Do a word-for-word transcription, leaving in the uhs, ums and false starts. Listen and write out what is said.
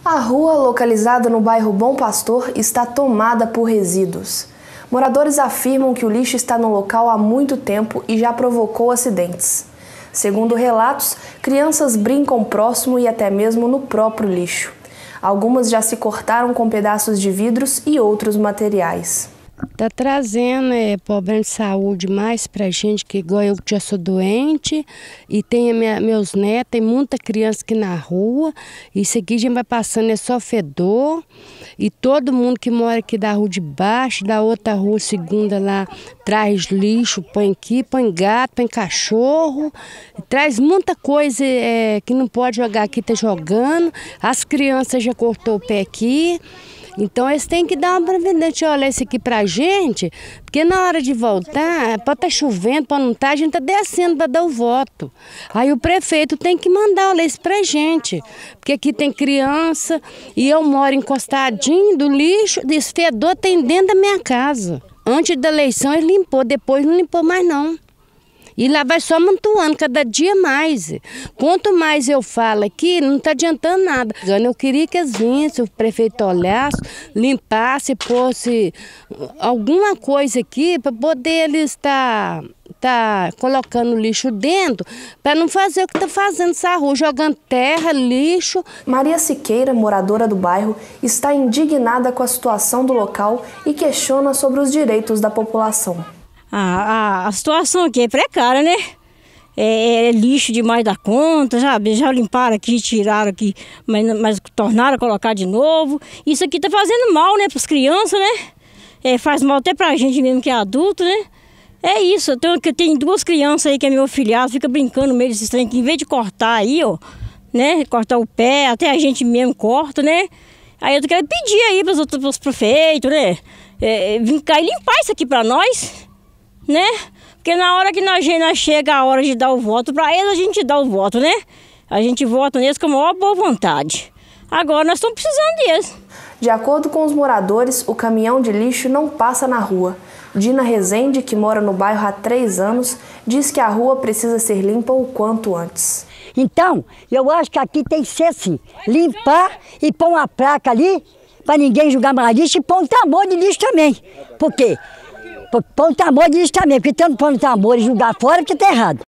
A rua, localizada no bairro Bom Pastor, está tomada por resíduos. Moradores afirmam que o lixo está no local há muito tempo e já provocou acidentes. Segundo relatos, crianças brincam próximo e até mesmo no próprio lixo. Algumas já se cortaram com pedaços de vidros e outros materiais. Tá trazendo é, problema de saúde mais pra gente, que igual eu já sou doente e tem minha, meus netos, tem muita criança aqui na rua. Isso aqui a gente vai passando, é só fedor. E todo mundo que mora aqui da rua de baixo, da outra rua segunda lá, traz lixo, põe aqui, põe gato, põe cachorro. Traz muita coisa é, que não pode jogar aqui, tá jogando. As crianças já cortou o pé aqui. Então eles têm que dar uma providência, olha esse aqui pra gente, porque na hora de voltar, pode estar chovendo, pode não estar, a gente tá descendo para dar o voto. Aí o prefeito tem que mandar olha isso pra gente, porque aqui tem criança e eu moro encostadinho do lixo, desse fedor tem dentro da minha casa. Antes da eleição ele limpou, depois não limpou mais não. E lá vai só amontoando, cada dia mais. Quanto mais eu falo aqui, não está adiantando nada. Eu queria que eles vinham, o prefeito olhasse, limpasse, fosse alguma coisa aqui para poder eles estar tá, tá colocando lixo dentro, para não fazer o que está fazendo essa rua, jogando terra, lixo. Maria Siqueira, moradora do bairro, está indignada com a situação do local e questiona sobre os direitos da população. A, a, a situação aqui é precária, né? É, é lixo demais da conta, sabe? Já limparam aqui, tiraram aqui, mas, mas tornaram a colocar de novo. Isso aqui tá fazendo mal, né, para as crianças, né? É, faz mal até pra gente mesmo que é adulto, né? É isso, eu tenho, eu tenho duas crianças aí que é meu filhado, fica brincando no meio desses trem, que em vez de cortar aí, ó, né? Cortar o pé, até a gente mesmo corta, né? Aí eu quero pedir aí para os outros prefeitos, né? É, vir cá e limpar isso aqui para nós. Né? Porque na hora que nós, nós chega a hora de dar o voto para eles, a gente dá o voto, né? A gente vota neles com a maior boa vontade. Agora nós estamos precisando deles. De acordo com os moradores, o caminhão de lixo não passa na rua. Dina Rezende, que mora no bairro há três anos, diz que a rua precisa ser limpa o quanto antes. Então, eu acho que aqui tem que ser assim, limpar e pôr uma placa ali, para ninguém jogar mais lixo, e pôr um tambor de lixo também. Por quê? Põe o tambor de lixo também, porque tanto põe o tambor e jogar fora, porque tá errado.